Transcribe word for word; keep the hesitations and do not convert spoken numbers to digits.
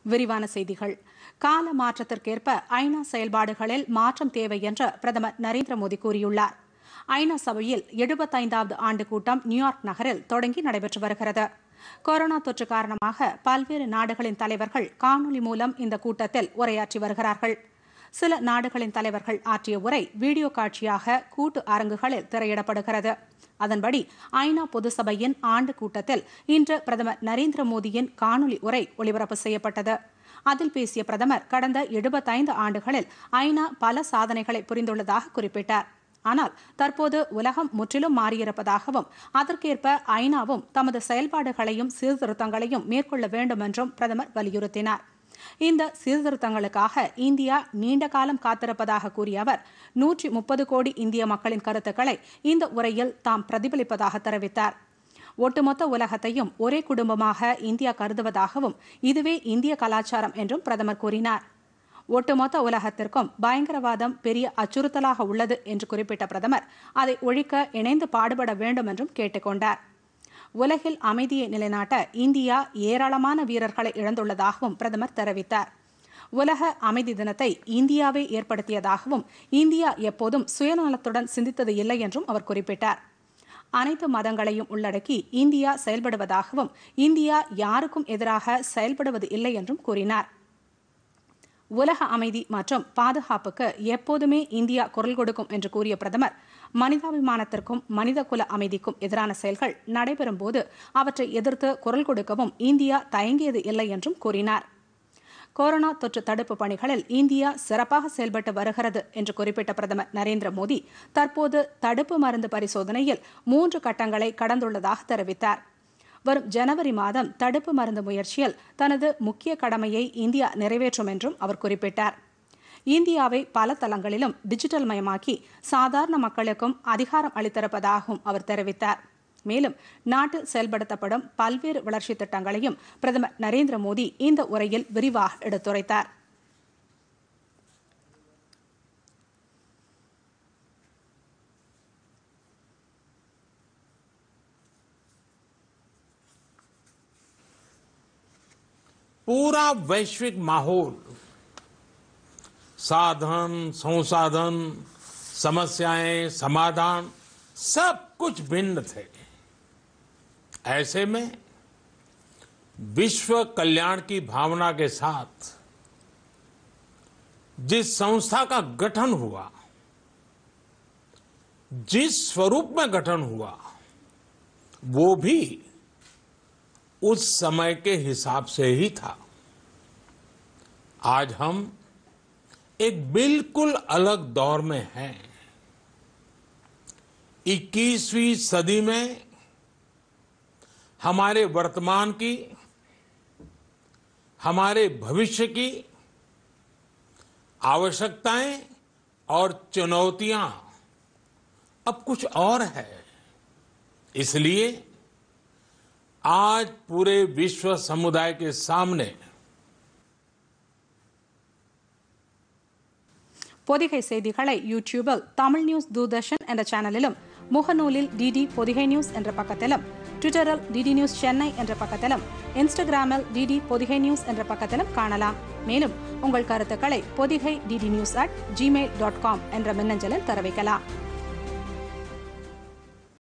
விரிவான செய்திகள். கால மாற்றத்திற்கேற்ப ஐநா செயல்பாடுகளில் மாற்றம் தேவை என்று பிரதமர் நரேந்திர மோடி கூறியுள்ளார். ஐநா சபையில் எழுபத்தைந்தாவது ஆண்டு கூட்டம் நியூயார்க் நகரில் தொடங்கி நடைபெற்று வருகிறது. கொரோனா தொற்று காரணமாக பல்வேறு நாடுகளின் தலைவர்கள் காணொலி மூலம் இந்த கூட்டத்தில் உரையாற்றி வருகிறார்கள். சில நாடுகளின் தலைவர்கள் ஆற்றிய உரை வீடியோ காட்சியாக கூட்டு அரங்குகளில் திரையிடப்படுகிறது. அதன்படி ஐநா பொதுசபையின் ஆண்டு கூட்டத்தில் இன்று பிரதமர் நரேந்திர மோடியின் காணொலி உரை ஒளிபரப்பு செய்யப்பட்டது. அதில் பேசிய பிரதமர் கடந்த எழுபத்தைந்து ஆண்டுகளில் ஐநா பல சாதனைகளை புரிந்துள்ளதாக குறிப்பிட்டார். ஆனால் தற்போது உலகம் முற்றிலும் மாறியிருப்பதாகவும் அதற்கேற்ப ஐநாவும் தமது செயல்பாடுகளையும் சீர்திருத்தங்களையும் மேற்கொள்ள வேண்டும் என்றும் பிரதமர் வலியுறுத்தினார். இந்த சீர்திருத்தங்களுக்காக இந்தியா நீண்ட காலம் காத்திருப்பதாக கூறிய அவர் நூற்றி முப்பது கோடி இந்திய மக்களின் கருத்துக்களை இந்த உரையில் தாம் பிரதிபலிப்பதாக தெரிவித்தார். ஒட்டுமொத்த உலகத்தையும் ஒரே குடும்பமாக இந்தியா கருதுவதாகவும் இதுவே இந்திய கலாச்சாரம் என்றும் பிரதமர் கூறினார். ஒட்டுமொத்த உலகத்திற்கும் பயங்கரவாதம் பெரிய அச்சுறுத்தலாக உள்ளது என்று குறிப்பிட்ட பிரதமர் அதை ஒழிக்க இணைந்து பாடுபட வேண்டும் என்றும் கேட்டுக் கொண்டார். உலகில் அமைதியை நிலைநாட்ட இந்தியா ஏராளமான வீரர்களை இழந்துள்ளதாகவும் பிரதமர் தெரிவித்தார். உலக அமைதி தினத்தை இந்தியாவே ஏற்படுத்தியதாகவும் இந்தியா எப்போதும் சுயநலத்துடன் சிந்தித்தது இல்லை என்றும் அவர் குறிப்பிட்டார். அனைத்து மதங்களையும் உள்ளடக்கி இந்தியா செயல்படுவதாகவும் இந்தியா யாருக்கும் எதிராக செயல்படுவது இல்லை என்றும் கூறினார். உலக அமைதி மற்றும் பாதுகாப்புக்கு எப்போதுமே இந்தியா குரல் கொடுக்கும் என்று கூறிய பிரதமர் மனிதாபிமானத்திற்கும் மனிதகுல அமைதிக்கும் எதிரான செயல்கள் நடைபெறும் போது அவற்றை எதிர்த்து குரல் கொடுக்கவும் இந்தியா தயங்கியது இல்லை என்றும் கூறினார். கொரோனா தொற்று தடுப்பு பணிகளில் இந்தியா சிறப்பாக செயல்பட்டு வருகிறது என்று குறிப்பிட்ட பிரதமர் நரேந்திர மோடி தற்போது தடுப்பு மருந்து பரிசோதனையில் மூன்று கட்டங்களை கடந்துள்ளதாக தெரிவித்தார். வரும் ஜனவரி மாதம் தடுப்பு மருந்து முயற்சியில் தனது முக்கிய கடமையை இந்தியா நிறைவேற்றும் என்றும் அவர் குறிப்பிட்டார். இந்தியாவை பல தளங்களிலும் டிஜிட்டல் மயமாக்கி சாதாரண மக்களுக்கும் அதிகாரம் அளித்திருப்பதாகவும் அவர் தெரிவித்தார். மேலும் நாட்டில் செயல்படுத்தப்படும் பல்வேறு வளர்ச்சித் திட்டங்களையும் பிரதமர் நரேந்திர மோடி இந்த உரையில் விரிவாக எடுத்துரைத்தார். पूरा वैश्विक माहौल, साधन, संसाधन, समस्याएं, समाधान सब कुछ भिन्न थे. ऐसे में विश्व कल्याण की भावना के साथ जिस संस्था का गठन हुआ, जिस स्वरूप में गठन हुआ, वो भी उस समय के हिसाब से ही था. आज हम एक बिल्कुल अलग दौर में हैं. इक्कीसवीं सदी में हमारे वर्तमान की, हमारे भविष्य की आवश्यकताएं और चुनौतियां अब कुछ और है. इसलिए आज पूरे विश्व समुदाय के सामने பொதிகை செய்திகளை யூடியூபில் தமிழ் நியூஸ் தூர்தர்ஷன் என்ற சேனலிலும், முகநூலில் டிடி பொதிகை நியூஸ் என்ற பக்கத்திலும், ட்விட்டரில் டிடி நியூஸ் சென்னை என்ற பக்கத்திலும், இன்ஸ்டாகிராமில் டிடி பொதிகை நியூஸ் என்ற பக்கத்திலும் காணலாம். மேலும் உங்கள் கருத்துக்களை Podhigai DD news at Gmail dot com என்ற மின்னஞ்சலில் தெரிவிக்கலாம்.